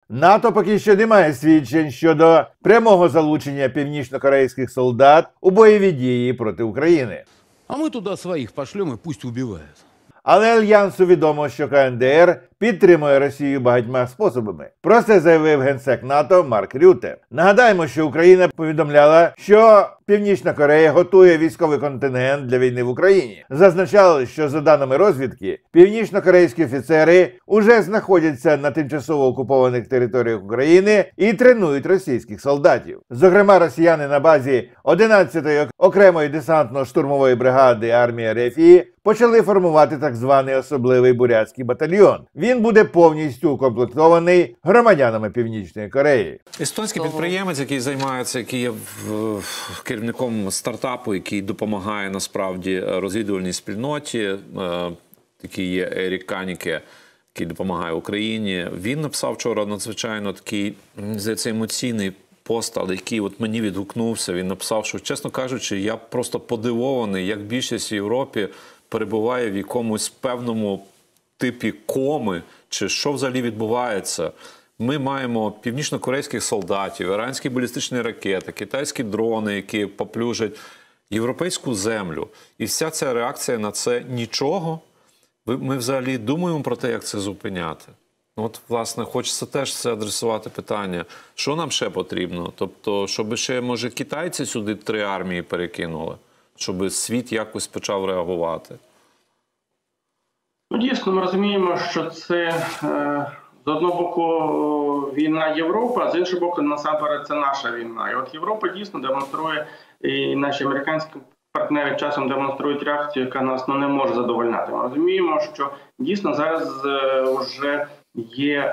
НАТО поки що не має свідчень щодо прямого залучення північно-корейських солдат у бойові дії проти України. А ми туди своїх пошлемо і пусть убивають. Але Альянсу відомо, що КНДР підтримує Росію багатьма способами. Про це заявив генсек НАТО Марк Рютте. Нагадаємо, що Україна повідомляла, що Північна Корея готує військовий контингент для війни в Україні. Зазначали, що за даними розвідки, північно-корейські офіцери уже знаходяться на тимчасово окупованих територіях України і тренують російських солдатів. Зокрема, росіяни на базі 11-ї окремої десантно-штурмової бригади армії РФ почали формувати так званий особливий бурятський батальйон. Він буде повністю укомплектований громадянами Північної Кореї. Естонський підприємець, який займається, який є керівником стартапу, який допомагає насправді розвідувальній спільноті, такий є Ерік Каніке, який допомагає Україні. Він написав вчора надзвичайно такий, здається, емоційний пост, але який от мені відгукнувся. Він написав, що, чесно кажучи, я просто подивований, як більшість в Європі перебуває в якомусь певному типі коми, чи що взагалі відбувається. Ми маємо північно-корейських солдатів, іранські балістичні ракети, китайські дрони, які поплюжать європейську землю. І вся ця реакція на це нічого. Ми взагалі думаємо про те, як це зупиняти. От, власне, хочеться теж це адресувати питання. Що нам ще потрібно? Тобто, щоб ще, може, китайці сюди 3 армії перекинули? Щоб світ якось почав реагувати? Ну, дійсно, ми розуміємо, що це з одного боку війна Європи, а з іншого боку, насамперед, це наша війна. І от Європа дійсно демонструє, і наші американські партнери часом демонструють реакцію, яка нас не може задовольняти. Ми розуміємо, що дійсно зараз вже є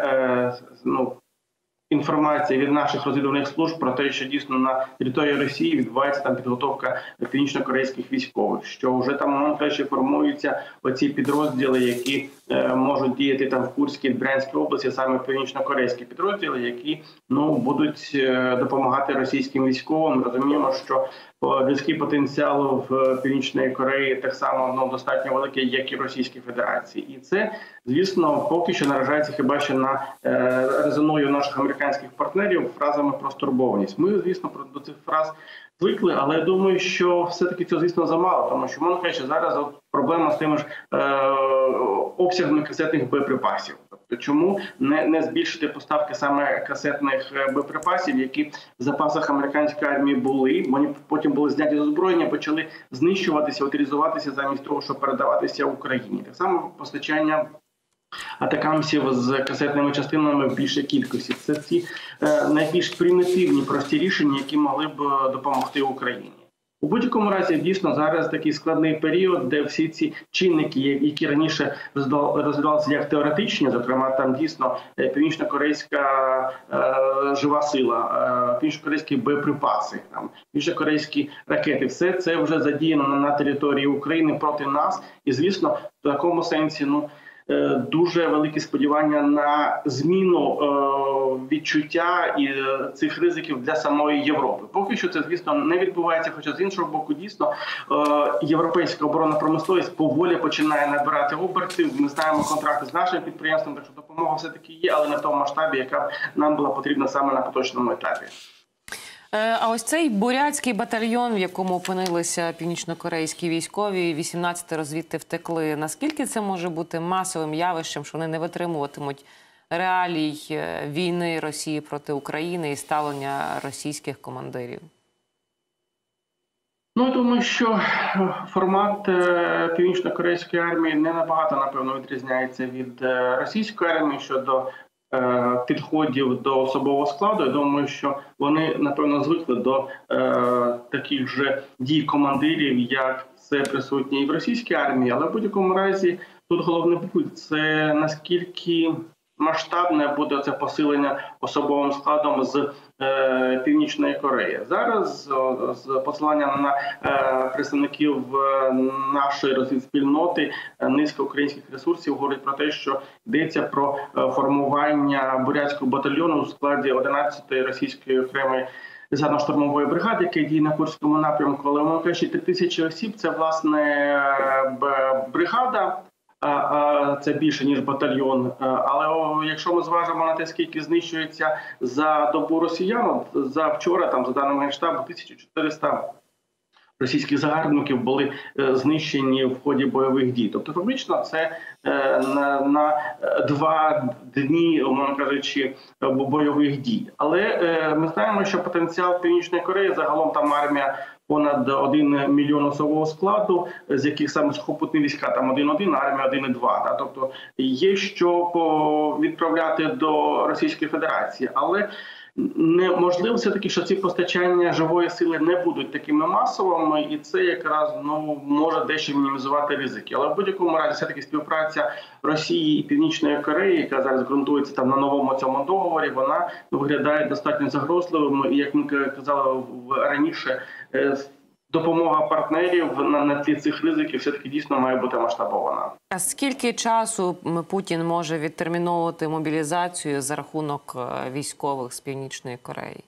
інформація від наших розвідувальних служб про те, що дійсно на території Росії відбувається там підготовка північно-корейських військових, що вже там, мовно кажучи, формуються оці підрозділи, які можуть діяти там в Курській, Брянській області, саме північно-корейські підрозділи, які будуть допомагати російським військовим. Ми розуміємо, що людський потенціал в Північної Кореї так само достатньо великий, як і в Російській Федерації. І це, звісно, поки що наражається хіба що на резоною наших американських партнерів фразами про стурбованість. Ми, звісно, до цих фраз звикли, але я думаю, що все-таки це, звісно, замало, тому що, можна сказати, що зараз проблема з тими ж обсягами касетних боєприпасів. Тобто, чому не збільшити поставки саме касетних боєприпасів, які в запасах американської армії були, вони потім були зняті з озброєння, почали знищуватися, утилізуватися замість того, щоб передаватися Україні. Так само постачання атакамсів з касетними частинами в більшій кількості. Це ті найбільш примітивні, прості рішення, які могли б допомогти Україні. У будь-якому разі, дійсно, зараз такий складний період, де всі ці чинники, які раніше розглядалися як теоретичні, зокрема, там дійсно північно-корейська жива сила, північно-корейські боєприпаси, північно-корейські ракети, все це вже задіяно на території України проти нас. І, звісно, в такому сенсі, дуже великі сподівання на зміну відчуття і цих ризиків для самої Європи. Поки що це, звісно, не відбувається, хоча з іншого боку, дійсно, європейська оборонна промисловість поволі починає набирати обертів. Ми знаємо контракти з нашим підприємством, так що допомога все-таки є, але не в тому масштабі, яка нам була потрібна саме на поточному етапі. А ось цей бурятський батальйон, в якому опинилися північно-корейські військові, 18 звідти втекли, наскільки це може бути масовим явищем, що вони не витримуватимуть реалій війни Росії проти України і ставлення російських командирів? Я думаю, що формат північно-корейської армії не набагато, напевно, відрізняється від російської армії щодо підходів до особового складу. Я думаю, що вони, напевно, звикли до таких же дій командирів, як це присутнє і в російській армії, але в будь-якому разі тут головне буде це наскільки масштабне буде це посилення особовим складом з Північної Кореї. Зараз з посиланням на представників нашої розвідспільноти низка українських ресурсів говорить про те, що йдеться про формування бурятського батальйону у складі 11-ї російської окремої десантно-штурмової бригади, яка діє на Курському напрямку. Але, мовно кажучи, 3000 осіб – це, власне, бригада, це більше, ніж батальйон. Але якщо ми зважимо на те, скільки знищується за добу росіян, за вчора, там, за даними Генштабу, 1400 російських загарбників були знищені в ході бойових дій. Тобто, фактично, це на 2 дні, умовно кажучи, бойових дій. Але ми знаємо, що потенціал Північної Кореї, загалом там армія понад 1 мільйон особового складу, з яких саме сухопутні війська там 1,1, а армія 1,2. Тобто є що відправляти до Російської Федерації. Але неможливо все-таки, що ці постачання живої сили не будуть такими масовими, і це якраз може дещо мінімізувати ризики. Але в будь-якому разі все-таки співпраця Росії і Північної Кореї, яка зараз ґрунтується там на новому цьому договорі, вона виглядає достатньо загрозливим. І, як ми казали раніше, допомога партнерів на тлі цих ризиків все-таки дійсно має бути масштабована. А скільки часу Путін може відтерміновувати мобілізацію за рахунок військових з Північної Кореї?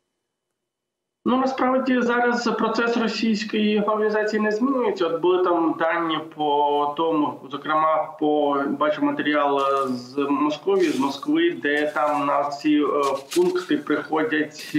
Насправді зараз процес російської мобілізації не змінюється. От були там дані по тому, зокрема, бачу матеріал з Москви, де там на ці пункти приходять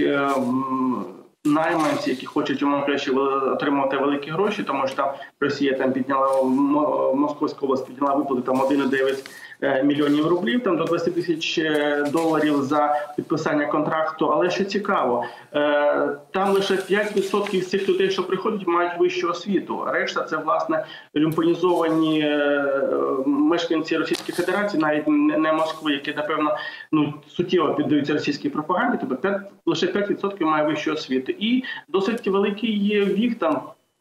найманці, які хочуть, умовно кажучи, отримувати великі гроші, тому що там Росія там підняла, Московська область підняла виплати там 1,9 мільйонів рублів, там до 20 тисяч доларів за підписання контракту. Але що цікаво, там лише 5% з цих людей, що приходять, мають вищу освіту. Решта це, власне, люмпонізовані мешканці Російської Федерації, навіть не Москви, які, напевно, суттєво піддаються російській пропаганді, тобто лише 5% має вищу освіту. І досить великий є вік, там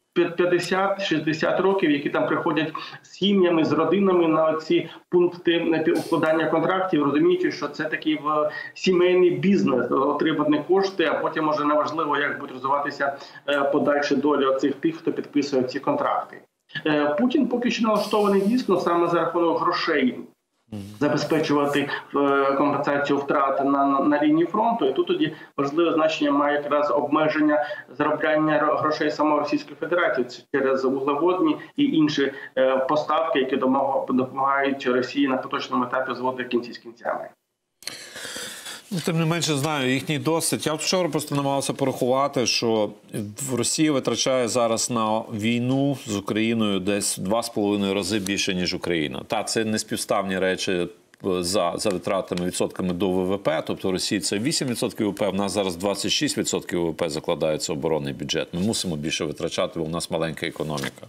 50-60 років, які там приходять з сім'ями, з родинами на ці пункти укладання контрактів, розуміючи, що це такий сімейний бізнес, отримати кошти, а потім вже неважливо, як буде розвиватися подальша доля цих тих, хто підписує ці контракти. Путін поки що налаштований дійсно саме за рахунок грошей забезпечувати компенсацію втрат на лінії фронту. І тут тоді важливе значення має якраз обмеження заробляння грошей самої Російської Федерації через вуглеводні і інші поставки, які допомагають Росії на поточному етапі зводити кінці з кінцями. Тим не менше, знаю їхній досвід. Я вчора просто намагався порахувати, що Росія витрачає зараз на війну з Україною десь 2,5 рази більше, ніж Україна. Це не співставні речі за витратами, відсотками до ВВП. Тобто Росії це 8% ВВП, в нас зараз 26% ВВП закладається оборонний бюджет. Ми мусимо більше витрачати, бо в нас маленька економіка.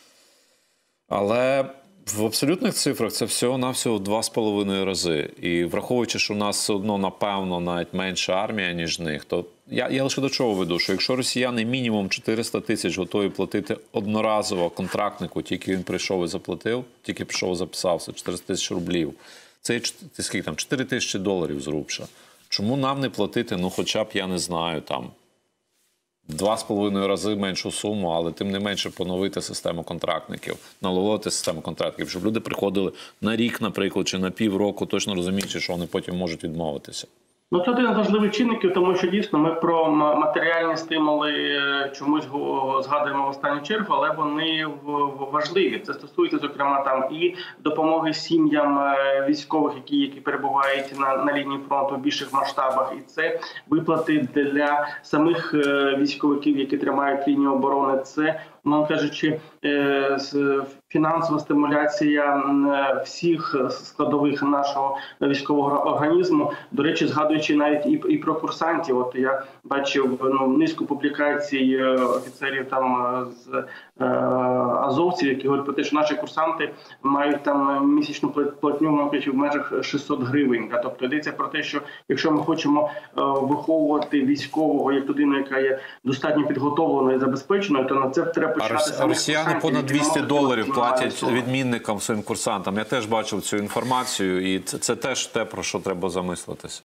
Але в абсолютних цифрах це всього-навсього 2,5 рази. І враховуючи, що у нас все одно, напевно, навіть менша армія, ніж них, то я лише до чого веду, що якщо росіяни мінімум 400 тисяч готові платити одноразово контрактнику, тільки він прийшов і заплатив, тільки прийшов і записався, 400 тисяч рублів, це скільки там, 4 тисячі доларів зрубша. Чому нам не платити, хоча б, я не знаю, там, 2,5 рази меншу суму, але тим не менше поновити систему контрактників, налагодити систему контрактників, щоб люди приходили на рік, наприклад, чи на півроку, точно розуміючи, що вони потім можуть відмовитися. Це один з важливих чинників, тому що дійсно ми про матеріальні стимули чомусь згадуємо в останню чергу, але вони важливі. Це стосується, зокрема, там і допомоги сім'ям військових, які перебувають на лінії фронту в більших масштабах, і це виплати для самих військовиків, які тримають лінію оборони. Це, мовно кажучи, фінансова стимуляція всіх складових нашого військового організму. До речі, згадуючи навіть і про курсантів. От я бачив низку публікацій офіцерів там з азовців, які говорять про те, що наші курсанти мають там місячну платню в межах 600 гривень. Тобто йдеться про те, що якщо ми хочемо виховувати військового як людину, яка є достатньо підготовленою і забезпеченою, то на це треба починати саме. Росіяни понад 200 доларів платять відмінникам, своїм курсантам. Я теж бачив цю інформацію, і це теж те, про що треба замислитися.